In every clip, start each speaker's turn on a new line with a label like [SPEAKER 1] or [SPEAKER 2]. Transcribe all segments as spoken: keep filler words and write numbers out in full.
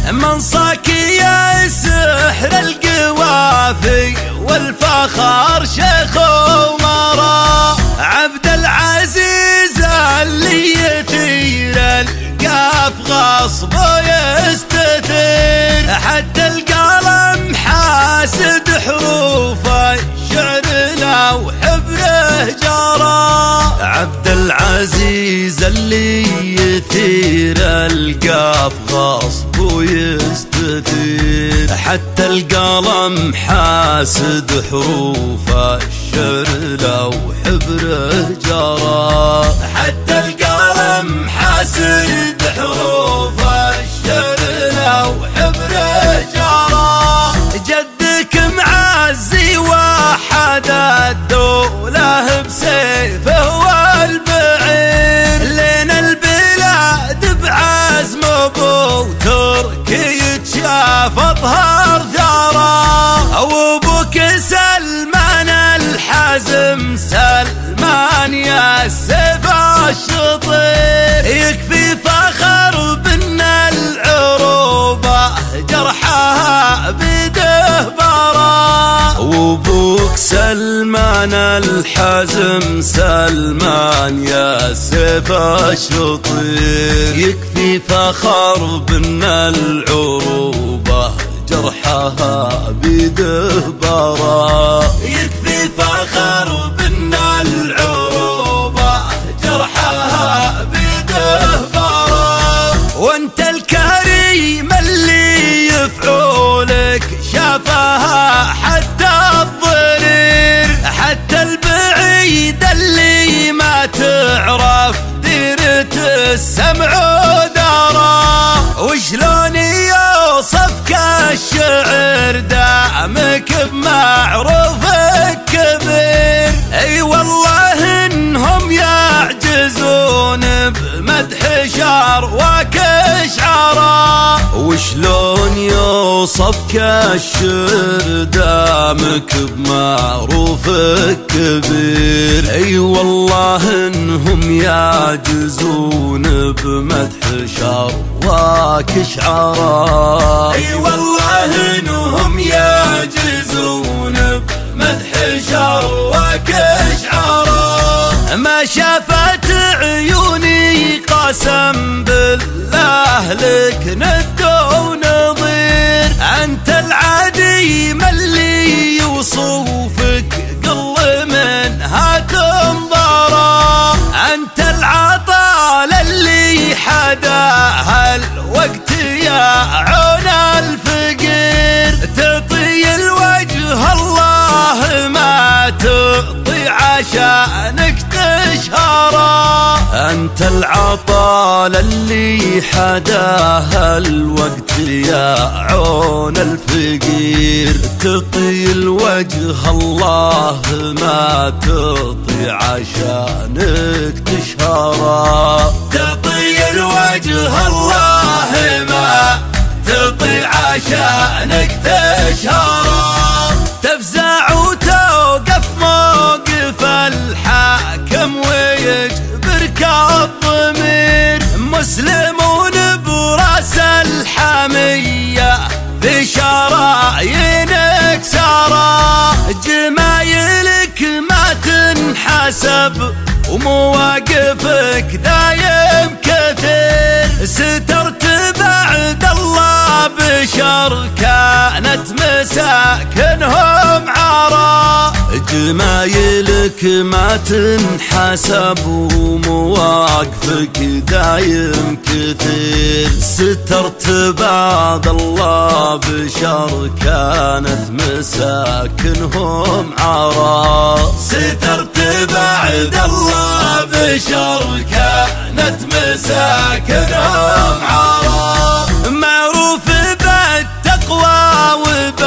[SPEAKER 1] منصاك يا سحر القوافي والفخر شيخ ومرا، عبد العزيز اللي يثير القاف غصب ويستثير، حتى القلم حاسد حروف الشعر لو حبره جرى. عبد العزيز اللي يثير القاف غصب ويستثير، حتى القلم حاسد حروف الشعر لو حبره جرى. حتى القلم حاسد حروف الشعر لو حبره جرى. جدك معزي وحد الدولة بسيفه والبعير، لين البلاد بعزم ابو تركي يتشاف اظهر ثرى. وابوك سلمان الحزم سلمان يا السيف الشطير، يكفي فخر بان العروبه جرحها بده برا. وابوك سلمان الحزم سلمان يا سيف الشطير، يكفي فخر بان العروبه جرحها بده برا. يكفي فخر بان العروبه جرحها بده برا. وانت الكريم اللي يفعولك شافها حتى الضرير، حتى البعيد اللي ما تعرف ديرة السمع ودارا. وشلون يوصفك الشعر دامك بمعروفك كبير، اي والله انهم يعجزون بمدح شعرك شعرا. وشلون يوصفك الشعر دامك بمعروفك كبير، اي والله انهم يعجزون بمدح شعرك شعرا. اي والله انهم يعجزون بمدح شعرك شعرا. ما شافت عيوني قسم بالله لك ند ونظير، انت العديم اللي يوصفك قل منها تنظرا. انت العطال اللي حداها الوقت يا عون الفقير، تعطي الوجه الله ما تعطي عشانك تشهرا. انت العطال اللي حداها الوقت يا عون الفقير، تعطي الوجه الله ما تعطي عشانك تشهرا. تعطي الوجه الله ما تعطي عشانك تشهرا. تفزع وتوقف موقف الحاكم ويجبرك الضمير، مسلمون براس الحمية في شرايينك سارا. جمايلك ما تنحسب ومواقفك دايم كثير، سترت بعد الله بشر كانت مساكنهم عرا. جمايلك ما تنحسب ومواقفك دايم كثير، سترت بعد الله بشر كانت مساكنهم عرا. سترت بعد الله بشر كانت مساكنهم عرا. معروف بالتقوى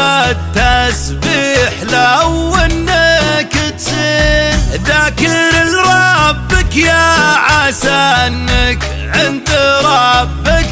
[SPEAKER 1] وبالتسبيح لو انك تسير، ذاكر لربك يا عسى انك عند ربك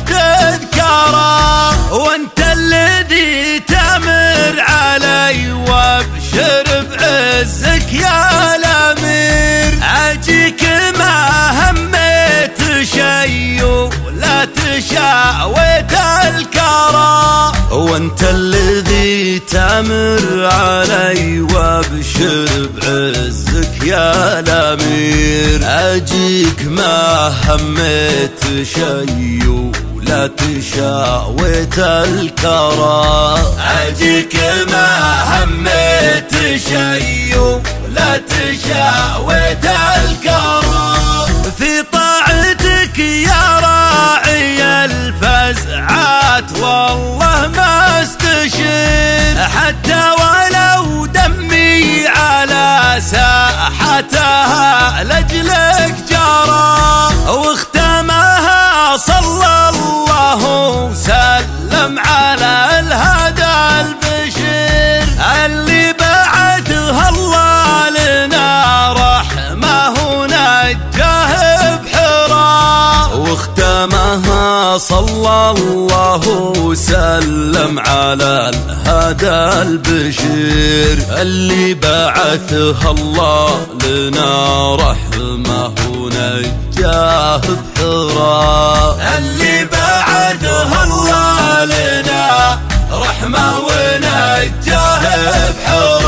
[SPEAKER 1] تذكره. وانت الذي تمر علي وابشر بعزك يا الامير، اجيك ما هميت شي ولا تشاويت الكرى. وانت الذي تمر علي وابشر بعزك يا الامير. اجيك ما هميت شي ولا تشاويت الكرى. اجيك ما هميت شي ولا تشاويت الكرى. في طاعتك يا راعي الفزعات والله ما استشير، حتى ولو دمي على ساحتها لاجلك جرى. واختمها صلى الله وسلم على الهدى البشير، اللي بعثها الله لنا رحمه ونجاه بحرى. واختمها صلى الله وسلم على الهدى البشير، اللي بعثها الله لنا رحمه ونجاه بحرى. اللي بعثها الله لنا رحمه ونجاه بحرى.